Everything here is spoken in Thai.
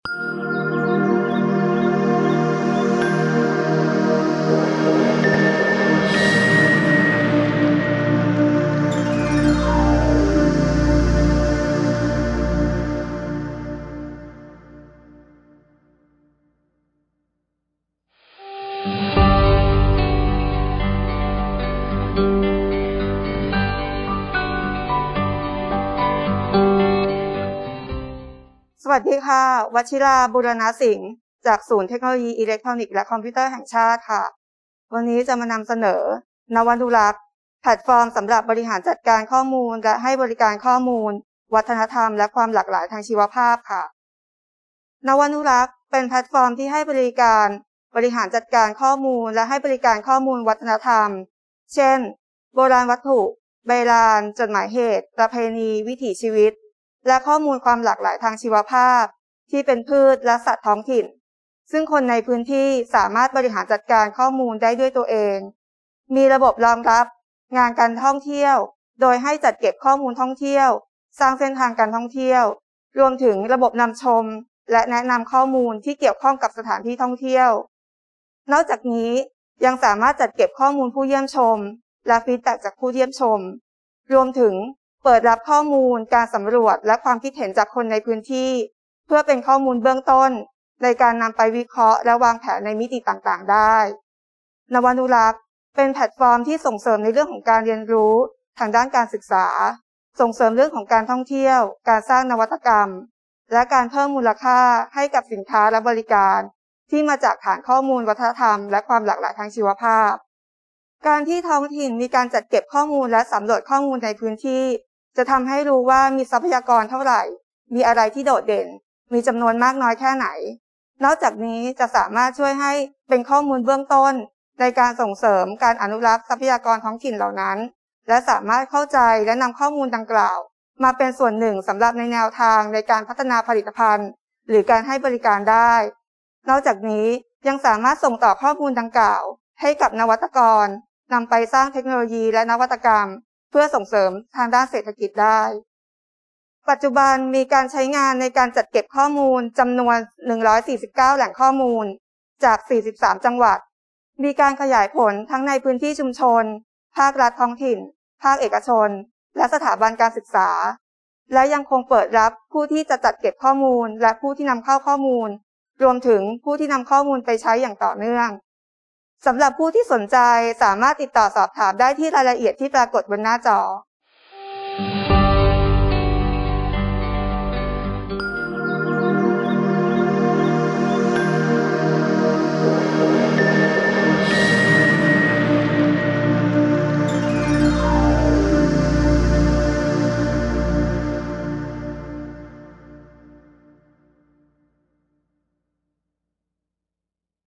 สวัสดีค่ะวชิราบุรณสิงห์จากศูนย์เทคโนโลยีอิเล็กทรอนิกส์และคอมพิวเตอร์แห่งชาติค่ะวันนี้จะมานำเสนอนวันุรักษ์แพลตฟอร์มสำหรับบริหารจัดการข้อมูลและให้บริการข้อมูลวัฒนธรรมและความหลากหลายทางชีวภาพค่ะนวันุรักษ์เป็นแพลตฟอร์มที่ให้บริการบริหารจัดการข้อมูลและให้บริการข้อมูลวัฒนธรรมเช่นโบราณวัตถุใบลานจดหมายเหตุประเพณีวิถีชีวิตและข้อมูลความหลากหลายทางชีวภาพที่เป็นพืชและสัตว์ท้องถิ่นซึ่งคนในพื้นที่สามารถบริหารจัดการข้อมูลได้ด้วยตัวเองมีระบบรองรับงานการท่องเที่ยวโดยให้จัดเก็บข้อมูลท่องเที่ยวสร้างเส้นทางการท่องเที่ยวรวมถึงระบบนำชมและแนะนำข้อมูลที่เกี่ยวข้องกับสถานที่ท่องเที่ยวนอกจากนี้ยังสามารถจัดเก็บข้อมูลผู้เยี่ยมชมและฟีดแบ็กจากผู้เยี่ยมชมรวมถึงเปิดรับข้อมูลการสำรวจและความคิดเห็นจากคนในพื้นที่เพื่อเป็นข้อมูลเบื้องต้นในการนำไปวิเคราะห์และวางแผนในมิติต่างๆได้นวันุรักษ์เป็นแพลตฟอร์มที่ส่งเสริมในเรื่องของการเรียนรู้ทางด้านการศึกษาส่งเสริมเรื่องของการท่องเที่ยวการสร้างนวัตกรรมและการเพิ่มมูลค่าให้กับสินค้าและบริการที่มาจากฐานข้อมูลวัฒนธรรมและความหลากหลายทางชีวภาพการที่ท้องถิ่นมีการจัดเก็บข้อมูลและสำรวจข้อมูลในพื้นที่จะทำให้รู้ว่ามีทรัพยากรเท่าไหร่มีอะไรที่โดดเด่นมีจำนวนมากน้อยแค่ไหนนอกจากนี้จะสามารถช่วยให้เป็นข้อมูลเบื้องต้นในการส่งเสริมการอนุรักษ์ทรัพยากรท้องถิ่นเหล่านั้นและสามารถเข้าใจและนำข้อมูลดังกล่าวมาเป็นส่วนหนึ่งสำหรับในแนวทางในการพัฒนาผลิตภัณฑ์หรือการให้บริการได้นอกจากนี้ยังสามารถส่งต่อข้อมูลดังกล่าวให้กับนวัตกรนำไปสร้างเทคโนโลยีและนวัตกรรมเพื่อส่งเสริมทางด้านเศรษฐกิจได้ปัจจุบันมีการใช้งานในการจัดเก็บข้อมูลจำนวน149แหล่งข้อมูลจาก43จังหวัดมีการขยายผลทั้งในพื้นที่ชุมชนภาครัฐท้องถิ่นภาคเอกชนและสถาบันการศึกษาและยังคงเปิดรับผู้ที่จะจัดเก็บข้อมูลและผู้ที่นำเข้าข้อมูลรวมถึงผู้ที่นำข้อมูลไปใช้อย่างต่อเนื่องสำหรับผู้ที่สนใจสามารถติดต่อสอบถามได้ที่รายละเอียดที่ปรากฏบนหน้าจอ